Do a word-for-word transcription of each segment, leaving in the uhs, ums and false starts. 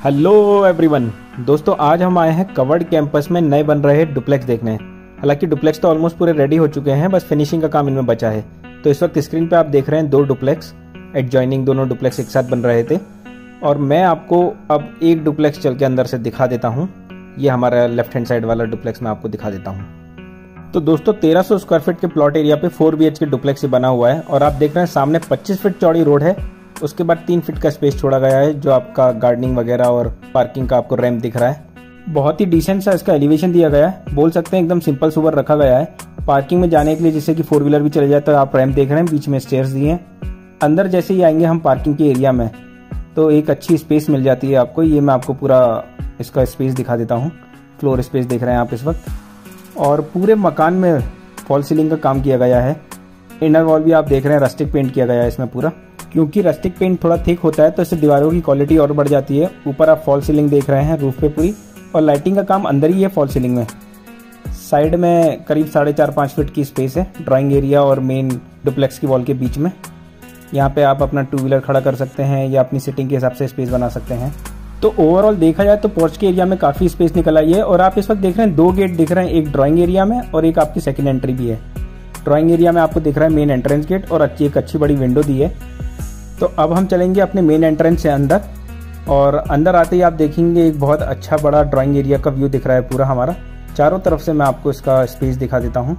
Hello everyone, दोस्तों आज हम आए हैं कवर्ड कैंपस में नए बन रहे डुप्लेक्स देखने। हालांकि डुप्लेक्स तो ऑलमोस्ट पूरे रेडी हो चुके हैं, बस फिनिशिंग का काम इनमें बचा है। तो इस वक्त स्क्रीन पे आप देख रहे हैं दो डुप्लेक्स एडजॉइनिंग, दोनों डुप्लेक्स एक साथ बन रहे थे। और मैं आपको अब एक डुप्लेक्स चल के अंदर से दिखा देता हूँ। ये हमारा लेफ्ट हैंड साइड वाला डुप्लेक्स मैं आपको दिखा देता हूँ। तो दोस्तों तेरह सौ स्क्वायर फीट के प्लॉट एरिया पे four B H K duplex बना हुआ है। और आप देख रहे हैं सामने पच्चीस फीट चौड़ी रोड है, उसके बाद तीन फीट का स्पेस छोड़ा गया है जो आपका गार्डनिंग वगैरह और पार्किंग का आपको रैंप दिख रहा है। बहुत ही डिसेंट सा इसका एलिवेशन दिया गया है, बोल सकते हैं एकदम सिंपल सुपर रखा गया है। पार्किंग में जाने के लिए जिससे कि फोर व्हीलर भी चले जाए, तो आप रैंप देख रहे हैं, बीच में स्टेयर्स दिए हैं। अंदर जैसे ही आएंगे हम पार्किंग के एरिया में तो एक अच्छी स्पेस मिल जाती है आपको। ये मैं आपको पूरा इसका स्पेस दिखा देता हूँ। फ्लोर स्पेस देख रहे हैं आप इस वक्त, और पूरे मकान में फॉल सीलिंग का काम किया गया है। इनर वॉल भी आप देख रहे हैं रस्टिक पेंट किया गया है इसमें पूरा, क्योंकि रस्टिक पेंट थोड़ा थिक होता है तो इससे दीवारों की क्वालिटी और बढ़ जाती है। ऊपर आप फॉल सीलिंग देख रहे हैं रूफ पे पूरी, और लाइटिंग का काम अंदर ही है फॉल सीलिंग में। साइड में करीब साढ़े चार पाँच फीट की स्पेस है ड्राइंग एरिया और मेन डुप्लेक्स की वॉल के बीच में। यहाँ पे आप अपना टू व्हीलर खड़ा कर सकते हैं या अपनी सिटिंग के हिसाब से स्पेस बना सकते हैं। तो ओवरऑल देखा जाए तो पोर्च के एरिया में काफ़ी स्पेस निकल आई है। और आप इस वक्त देख रहे हैं दो गेट दिख रहे हैं, एक ड्राइंग एरिया में और एक आपकी सेकेंड एंट्री भी है। ड्राइंग एरिया में आपको दिख रहा है मेन एंट्रेंस गेट और अच्छी एक अच्छी बड़ी विंडो दी है। तो अब हम चलेंगे अपने मेन एंट्रेंस से अंदर, और अंदर आते ही आप देखेंगे एक बहुत अच्छा बड़ा ड्राइंग एरिया का व्यू दिख रहा है पूरा हमारा। चारों तरफ से मैं आपको इसका स्पेस दिखा देता हूँ।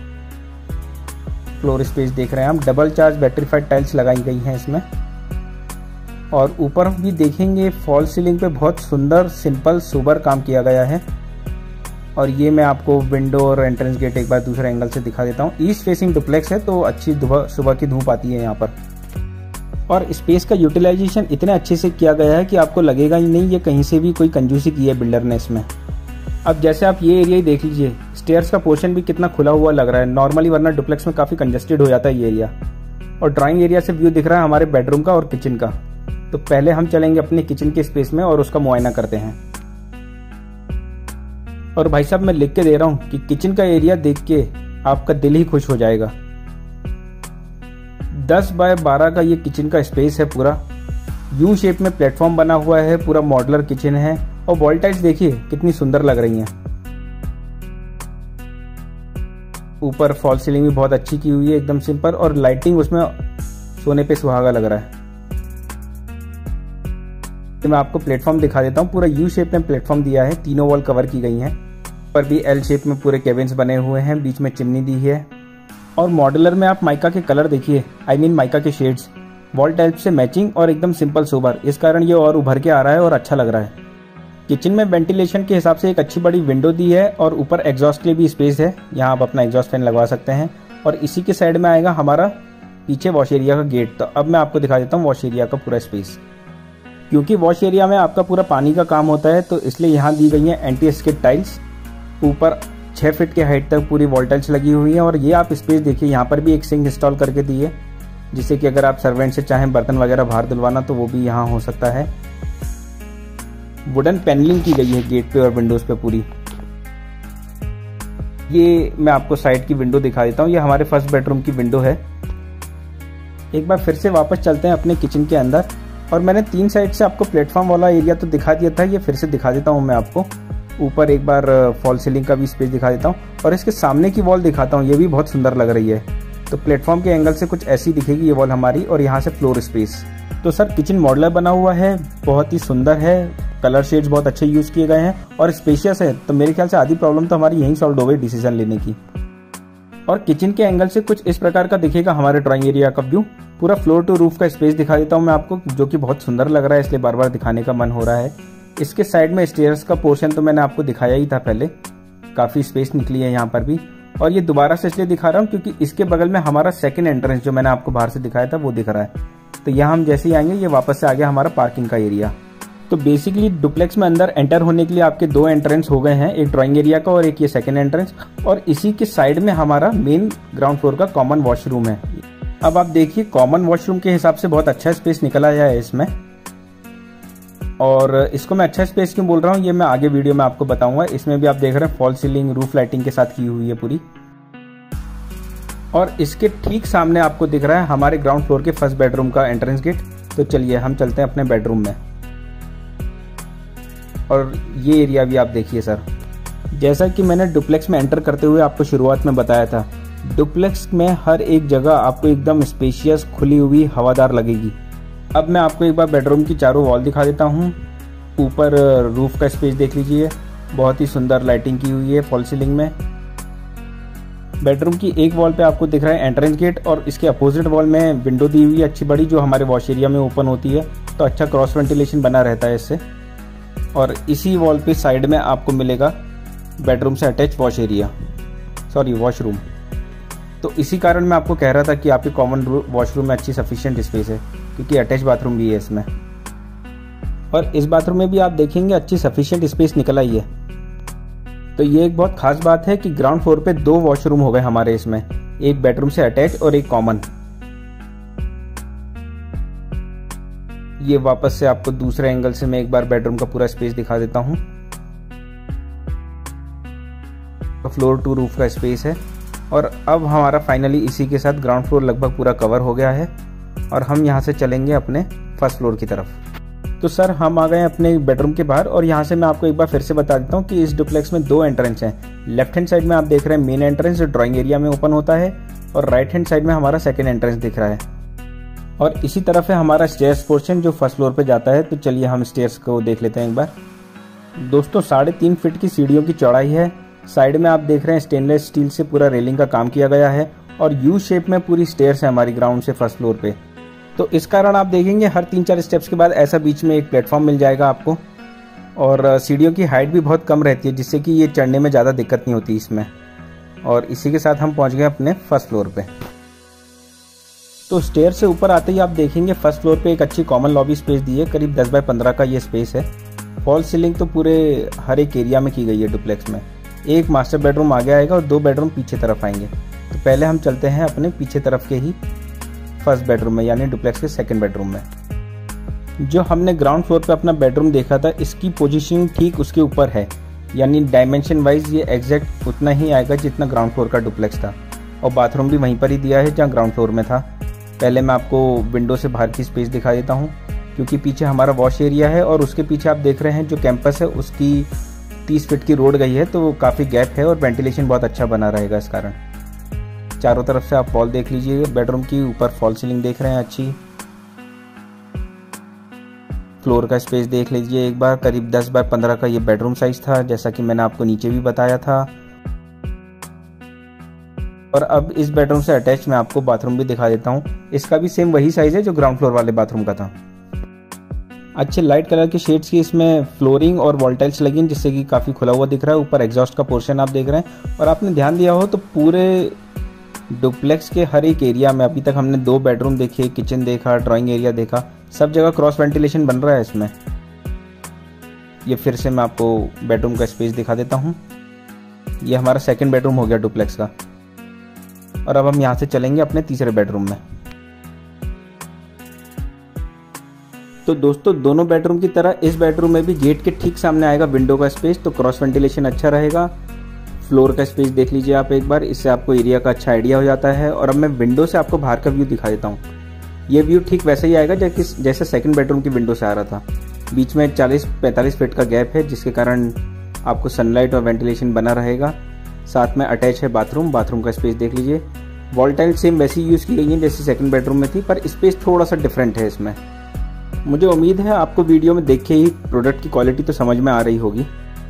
फ्लोर स्पेस देख रहे हैं आप, डबल चार्ज बैटरीफाइड टाइल्स लगाई गई हैं इसमें। और ऊपर भी देखेंगे फॉल सीलिंग पे बहुत सुंदर सिंपल सोबर काम किया गया है। और ये मैं आपको विंडो और एंट्रेंस गेट एक बार दूसरे एंगल से दिखा देता हूँ। ईस्ट फेसिंग डुप्लेक्स है तो अच्छी सुबह की धूप आती है यहाँ पर। और स्पेस का यूटिलाइजेशन इतने अच्छे से किया गया है कि आपको लगेगा ही नहीं ये कहीं से भी कोई कंजूसी की है बिल्डर ने इसमें। अब जैसे आप ये एरिया ही देख लीजिए, स्टेयर्स का पोर्शन भी कितना खुला हुआ लग रहा है नॉर्मली, वरना डुप्लेक्स में काफ़ी कंजस्टेड हो जाता है ये एरिया। और ड्राइंग एरिया से व्यू दिख रहा है हमारे बेडरूम का और किचन का। तो पहले हम चलेंगे अपने किचन के स्पेस में और उसका मुआयना करते हैं। और भाई साहब मैं लिख के दे रहा हूँ कि किचन का एरिया देख के आपका दिल ही खुश हो जाएगा। दस बाय बारह का ये किचन का स्पेस है पूरा। यू शेप में प्लेटफॉर्म बना हुआ है, पूरा मॉडलर किचन है। और वॉल टाइल्स देखिए कितनी सुंदर लग रही हैं। ऊपर फॉल सीलिंग भी बहुत अच्छी की हुई है, एकदम सिंपल, और लाइटिंग उसमें सोने पे सुहागा लग रहा है। तो मैं आपको प्लेटफॉर्म दिखा देता हूँ। पूरा यू शेप में प्लेटफॉर्म दिया है, तीनों वॉल कवर की गई हैं। पर भी एल शेप में पूरे केबिन्स बने हुए हैं, बीच में चिमनी दी है। और मॉडुलर में आप माइका के कलर देखिए, आई मीन माइका के शेड्स वॉल टाइप से मैचिंग और एकदम सिंपल सोबर, इस कारण ये और उभर के आ रहा है और अच्छा लग रहा है। किचन में वेंटिलेशन के हिसाब से एक अच्छी बड़ी विंडो दी है और ऊपर एग्जॉस्ट के लिए भी स्पेस है, यहाँ आप अपना एग्जॉस्ट फैन लगवा सकते हैं। और इसी के साइड में आएगा हमारा पीछे वॉश एरिया का गेट। तो अब मैं आपको दिखा देता हूँ वॉश एरिया का पूरा स्पेस। क्योंकि वॉश एरिया में आपका पूरा पानी का काम होता है तो इसलिए यहाँ दी गई है एंटी स्किड टाइल्स। ऊपर छः फीट के हाइट तक पूरी वॉल टाइल्स लगी हुई है। और ये आप स्पेस देखिए, यहाँ पर भी एक सिंक इंस्टॉल करके दी है, जिससे कि अगर आप सर्वेंट से चाहें बर्तन वगैरह बाहर धुलवाना तो वो भी यहाँ हो सकता है। वुडन पैनलिंग की गई है गेट पे और विंडोज पे पूरी। ये मैं आपको साइड की विंडो दिखा देता हूँ, ये हमारे फर्स्ट बेडरूम की विंडो है। एक बार फिर से वापस चलते हैं अपने किचन के अंदर। और मैंने तीन साइड से आपको प्लेटफॉर्म वाला एरिया तो दिखा दिया था, ये फिर से दिखा देता हूँ मैं आपको। ऊपर एक बार फॉल सीलिंग का भी स्पेस दिखा देता हूँ, और इसके सामने की वॉल दिखाता हूँ, ये भी बहुत सुंदर लग रही है। तो प्लेटफॉर्म के एंगल से कुछ ऐसी दिखेगी ये वॉल हमारी, और यहाँ से फ्लोर स्पेस। तो सर किचन मॉडुलर बना हुआ है, बहुत ही सुंदर है, कलर शेड्स बहुत अच्छे यूज किए गए हैं और स्पेशियस है। तो मेरे ख्याल से आधी प्रॉब्लम तो हमारी यहीं सॉल्व हो गई डिसीजन लेने की। और किचन के एंगल से कुछ इस प्रकार का दिखेगा हमारे ड्राइंग एरिया का व्यू। पूरा फ्लोर टू रूफ का स्पेस दिखा देता हूँ मैं आपको, जो कि बहुत सुंदर लग रहा है, इसलिए बार बार दिखाने का मन हो रहा है। इसके साइड में स्टेयर्स का पोर्शन तो मैंने आपको दिखाया ही था पहले, काफी स्पेस निकली है यहाँ पर भी। और ये दोबारा से इसलिए दिखा रहा हूँ क्योंकि इसके बगल में हमारा सेकंड एंट्रेंस जो मैंने आपको बाहर से दिखाया था वो दिख रहा है। तो यहाँ हम जैसे ही आएंगे ये वापस से आ गया हमारा पार्किंग का एरिया। तो बेसिकली डुप्लेक्स में अंदर एंटर होने के लिए आपके दो एंट्रेंस हो गए हैं, एक ड्राइंग एरिया का और एक ये सेकंड एंट्रेंस। और इसी के साइड में हमारा मेन ग्राउंड फ्लोर का कॉमन वॉशरूम है। अब आप देखिए कॉमन वॉशरूम के हिसाब से बहुत अच्छा स्पेस निकल आया है इसमें। और इसको मैं अच्छा स्पेस क्यों बोल रहा हूँ ये मैं आगे वीडियो में आपको बताऊंगा। इसमें भी आप देख रहे हैं फॉल सीलिंग रूफ लाइटिंग के साथ की हुई है पूरी। और इसके ठीक सामने आपको दिख रहा है हमारे ग्राउंड फ्लोर के फर्स्ट बेडरूम का एंट्रेंस गेट। तो चलिए हम चलते हैं अपने बेडरूम में। और ये एरिया भी आप देखिए सर। जैसा कि मैंने डुप्लेक्स में एंटर करते हुए आपको शुरुआत में बताया था, डुप्लेक्स में हर एक जगह आपको एकदम स्पेशियस, खुली हुई, हवादार लगेगी। अब मैं आपको एक बार बेडरूम की चारों वॉल दिखा देता हूँ। ऊपर रूफ का स्पेस देख लीजिए, बहुत ही सुंदर लाइटिंग की हुई है फॉल सीलिंग में। बेडरूम की एक वॉल पे आपको दिख रहा है एंट्रेंस गेट, और इसके अपोजिट वॉल में विंडो दी हुई है अच्छी बड़ी, जो हमारे वॉश एरिया में ओपन होती है, तो अच्छा क्रॉस वेंटिलेशन बना रहता है इससे। और इसी वॉल पे साइड में आपको मिलेगा बेडरूम से attach wash area, sorry washroom. तो इसी कारण मैं आपको कह रहा था कि आपके कॉमन वॉशरूम में अच्छी सफिशिएंट स्पेस है, क्योंकि अटैच बाथरूम भी है इसमें। और इस बाथरूम में भी आप देखेंगे अच्छी सफिशिएंट स्पेस निकल आई है। तो ये एक बहुत खास बात है कि ग्राउंड फ्लोर पे दो वॉशरूम हो गए हमारे इसमें, एक बेडरूम से अटैच और एक कॉमन। ये वापस से आपको दूसरे एंगल से मैं एक बार बेडरूम का पूरा स्पेस दिखा देता हूं। फ्लोर टू रूफ का स्पेस है। और अब हमारा फाइनली इसी के साथ ग्राउंड फ्लोर लगभग पूरा कवर हो गया है, और हम यहाँ से चलेंगे अपने फर्स्ट फ्लोर की तरफ। तो सर हम आ गए अपने बेडरूम के बाहर, और यहाँ से मैं आपको एक बार फिर से बता देता हूँ कि इस डुप्लेक्स में दो एंट्रेंस हैं। लेफ्ट हैंड साइड में आप देख रहे हैं मेन एंट्रेंस, जो ड्राइंग एरिया में ओपन होता है, और राइट हैंड साइड में हमारा सेकेंड एंट्रेंस दिख रहा है। और इसी तरफ है हमारा स्टेयर्स पोर्शन जो फर्स्ट फ्लोर पे जाता है। तो चलिए हम स्टेयर्स को देख लेते हैं एक बार। दोस्तों साढ़े तीन फीट की सीढ़ियों की चौड़ाई है। साइड में आप देख रहे हैं स्टेनलेस स्टील से पूरा रेलिंग का काम किया गया है, और यू शेप में पूरी स्टेयर्स है हमारी ग्राउंड से फर्स्ट फ्लोर पे। तो इस कारण आप देखेंगे हर तीन चार स्टेप्स के बाद ऐसा बीच में एक प्लेटफॉर्म मिल जाएगा आपको। और सीढ़ियों की हाइट भी बहुत कम रहती है, जिससे कि ये चढ़ने में ज़्यादा दिक्कत नहीं होती इसमें। और इसी के साथ हम पहुंच गए अपने फर्स्ट फ्लोर पे। तो स्टेयर से ऊपर आते ही आप देखेंगे फर्स्ट फ्लोर पे एक अच्छी कॉमन लॉबी स्पेस दी है, करीब दस बाय पंद्रह का ये स्पेस है। फॉल सीलिंग तो पूरे हर एक एरिया में की गई है डुप्लेक्स में। एक मास्टर बेडरूम आगे आएगा और दो बेडरूम पीछे तरफ आएंगे। तो पहले हम चलते हैं अपने पीछे तरफ के ही फर्स्ट बेडरूम में, यानी डुप्लेक्स के सेकंड बेडरूम में। जो हमने ग्राउंड फ्लोर पे अपना बेडरूम देखा था, इसकी पोजीशन ठीक उसके ऊपर है, यानी डायमेंशन वाइज ये एग्जैक्ट उतना ही आएगा जितना ग्राउंड फ्लोर का डुप्लेक्स था। और बाथरूम भी वहीं पर ही दिया है जहाँ ग्राउंड फ्लोर में था। पहले मैं आपको विंडो से बाहर की स्पेस दिखा देता हूँ, क्योंकि पीछे हमारा वॉश एरिया है, और उसके पीछे आप देख रहे हैं जो कैंपस है उसकी तीस फीट की रोड गई है, तो काफ़ी गैप है और वेंटिलेशन बहुत अच्छा बना रहेगा इस कारण। चारों तरफ से आप वॉल देख लीजिए बेडरूम की, ऊपर फॉल सीलिंग देख रहे हैं अच्छी। फ्लोर का स्पेस देख लीजिए एक बार, करीब दस बाय पंद्रह का ये बेडरूम साइज था, जैसा कि मैंने आपको नीचे भी बताया था। और अब इस बेडरूम से अटैच मैं आपको बाथरूम भी दिखा देता हूँ। इसका भी सेम वही साइज है जो ग्राउंड फ्लोर वाले बाथरूम का था। अच्छे लाइट कलर के शेड्स की इसमें फ्लोरिंग और वॉल टाइल्स लगी हैं, जिससे कि काफ़ी खुला हुआ दिख रहा है। ऊपर एग्जॉस्ट का पोर्शन आप देख रहे हैं। और आपने ध्यान दिया हो तो पूरे डुप्लेक्स के हर एक एरिया में अभी तक हमने दो बेडरूम देखे, किचन देखा, ड्राइंग एरिया देखा, सब जगह क्रॉस वेंटिलेशन बन रहा है इसमें। ये फिर से मैं आपको बेडरूम का स्पेस दिखा देता हूँ। ये हमारा सेकंड बेडरूम हो गया डुप्लेक्स का। और अब हम यहाँ से चलेंगे अपने तीसरे बेडरूम में। तो दोस्तों दोनों बेडरूम की तरह इस बेडरूम में भी गेट के ठीक सामने आएगा विंडो का स्पेस, तो क्रॉस वेंटिलेशन अच्छा रहेगा। फ्लोर का स्पेस देख लीजिए आप एक बार, इससे आपको एरिया का अच्छा आइडिया हो जाता है। और अब मैं विंडो से आपको बाहर का व्यू दिखा देता हूँ। ये व्यू ठीक वैसे ही आएगा जैसे सेकंड बेडरूम की विंडो से आ रहा था। बीच में चालीस पैंतालीस फीट का गैप है, जिसके कारण आपको सनलाइट और वेंटिलेशन बना रहेगा। साथ में अटैच है बाथरूम। बाथरूम का स्पेस देख लीजिए। वॉल टाइल सेम वैसी यूज़ की गई है जैसे सेकंड बेडरूम में थी, पर स्पेस थोड़ा सा डिफरेंट है इसमें। मुझे उम्मीद है आपको वीडियो में देख के ही प्रोडक्ट की क्वालिटी तो समझ में आ रही होगी।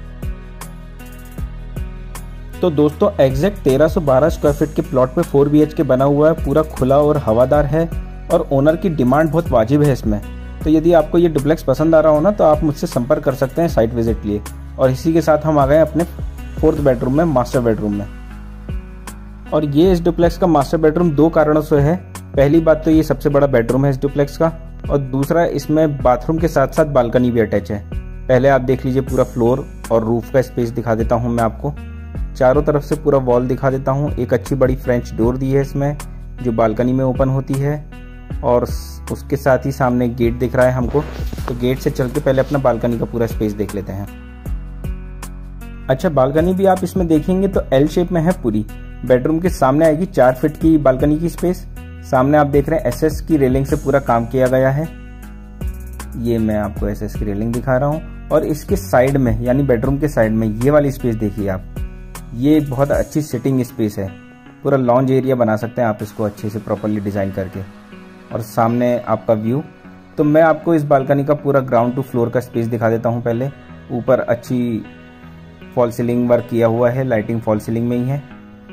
तो दोस्तों एग्जैक्ट तेरह सौ बारह स्क्वायर फीट के प्लॉट में फोर बी एच के बना हुआ है, पूरा खुला और हवादार है, और ओनर की डिमांड बहुत वाजिब है इसमें। तो यदि आपको ये डुप्लेक्स पसंद आ रहा हो ना, तो आप मुझसे संपर्क कर सकते हैं साइट विजिट लिए। और इसी के साथ हम आ गए अपने फोर्थ बेडरूम में, मास्टर बेडरूम में। और ये इस डुप्लेक्स का मास्टर बेडरूम दो कारणों से है। पहली बात तो ये सबसे बड़ा बेडरूम है इस डुप्लेक्स का, और दूसरा इसमें बाथरूम के साथ साथ बालकनी भी अटैच है। पहले आप देख लीजिए पूरा फ्लोर और रूफ का स्पेस दिखा देता हूँ मैं आपको। चारों तरफ से पूरा वॉल दिखा देता हूँ। एक अच्छी बड़ी फ्रेंच डोर दी है इसमें, जो बालकनी में ओपन होती है, और उसके साथ ही सामने गेट दिख रहा है हमको। तो गेट से चल के पहले अपना बालकनी का पूरा स्पेस देख लेते हैं। अच्छा, बालकनी भी आप इसमें देखेंगे तो एल शेप में है पूरी। बेडरूम के सामने आएगी चार फीट की बालकनी की स्पेस। सामने आप देख रहे हैं एस एस की रेलिंग से पूरा काम किया गया है। ये मैं आपको एस एस की रेलिंग दिखा रहा हूँ। और इसके साइड में यानी बेडरूम के साइड में ये वाली स्पेस देखिए आप, ये बहुत अच्छी सिटिंग स्पेस है। पूरा लॉन्ज एरिया बना सकते हैं आप इसको अच्छे से प्रॉपरली डिज़ाइन करके। और सामने आपका व्यू। तो मैं आपको इस बालकनी का पूरा ग्राउंड टू फ्लोर का स्पेस दिखा देता हूँ पहले। ऊपर अच्छी फॉल सीलिंग वर्क किया हुआ है, लाइटिंग फॉल सीलिंग में ही है।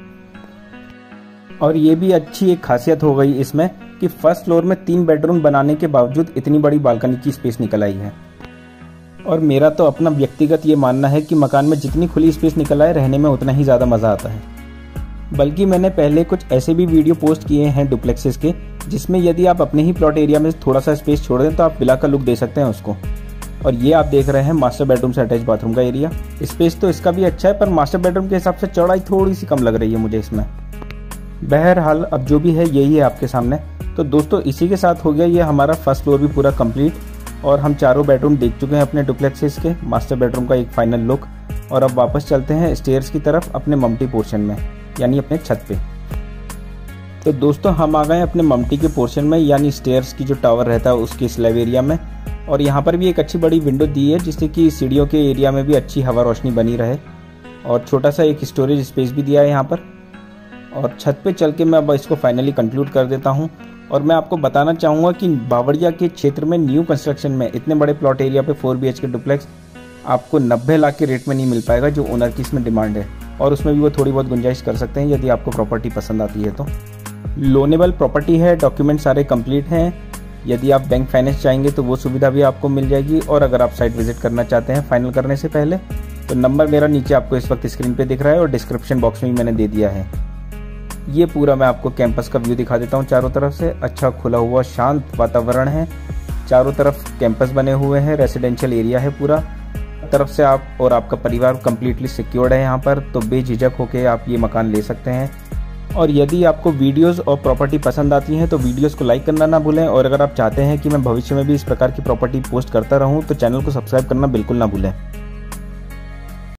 और ये भी अच्छी एक खासियत हो गई इसमें कि फर्स्ट फ्लोर में तीन बेडरूम बनाने के बावजूद इतनी बड़ी बालकनी की स्पेस निकल आई है। और मेरा तो अपना व्यक्तिगत ये मानना है कि मकान में जितनी खुली स्पेस निकल आए रहने में उतना ही ज़्यादा मज़ा आता है। बल्कि मैंने पहले कुछ ऐसे भी वीडियो पोस्ट किए हैं डुप्लेक्सेस के, जिसमें यदि आप अपने ही प्लॉट एरिया में थोड़ा सा स्पेस छोड़ दें तो आप विला का लुक दे सकते हैं उसको। और ये आप देख रहे हैं मास्टर बेडरूम से अटैच बाथरूम का एरिया। स्पेस तो इसका भी अच्छा है, पर मास्टर बेडरूम के हिसाब से चौड़ाई थोड़ी सी कम लग रही है मुझे इसमें। बहरहाल अब जो भी है यही है आपके सामने। तो दोस्तों इसी के साथ हो गया ये हमारा फर्स्ट फ्लोर भी पूरा कंप्लीट। और हम चारों बेडरूम देख चुके हैं अपने डुप्लेक्सेस के, मास्टर बेडरूम का एक फाइनल लुक। और अब वापस चलते हैं स्टेयर्स की तरफ अपने मम्टी पोर्शन में, यानी अपने छत पे। तो दोस्तों हम आ गए अपने मम्टी के पोर्शन में, यानी स्टेयर्स की जो टावर रहता है उसके स्लैब एरिया में। और यहाँ पर भी एक अच्छी बड़ी विंडो दी है जिससे कि सीढ़ियों के एरिया में भी अच्छी हवा रोशनी बनी रहे। और छोटा सा एक स्टोरेज स्पेस भी दिया है यहाँ पर। और छत पे चल के मैं अब इसको फाइनली कंक्लूड कर देता हूँ। और मैं आपको बताना चाहूँगा कि बावड़िया के क्षेत्र में न्यू कंस्ट्रक्शन में इतने बड़े प्लॉट एरिया पे four B H K duplex आपको नब्बे लाख के रेट में नहीं मिल पाएगा जो ओनर की इसमें डिमांड है। और उसमें भी वो थोड़ी बहुत गुंजाइश कर सकते हैं यदि आपको प्रॉपर्टी पसंद आती है तो। लोनेबल प्रॉपर्टी है, डॉक्यूमेंट सारे कंप्लीट हैं। यदि आप बैंक फाइनेंस चाहेंगे तो वो सुविधा भी आपको मिल जाएगी। और अगर आप साइट विजिट करना चाहते हैं फाइनल करने से पहले तो नंबर मेरा नीचे आपको इस वक्त स्क्रीन पे दिख रहा है और डिस्क्रिप्शन बॉक्स में भी मैंने दे दिया है। ये पूरा मैं आपको कैंपस का व्यू दिखा देता हूँ चारों तरफ से। अच्छा खुला हुआ शांत वातावरण है, चारों तरफ कैंपस बने हुए हैं, रेसिडेंशियल एरिया है पूरा। तरफ से आप और आपका परिवार कंप्लीटली सिक्योर्ड है यहाँ पर, तो बेझिझक होकर आप ये मकान ले सकते हैं। और यदि आपको वीडियोस और प्रॉपर्टी पसंद आती हैं तो वीडियोस को लाइक करना ना भूलें। और अगर आप चाहते हैं कि मैं भविष्य में भी इस प्रकार की प्रॉपर्टी पोस्ट करता रहूं तो चैनल को सब्सक्राइब करना बिल्कुल ना भूलें।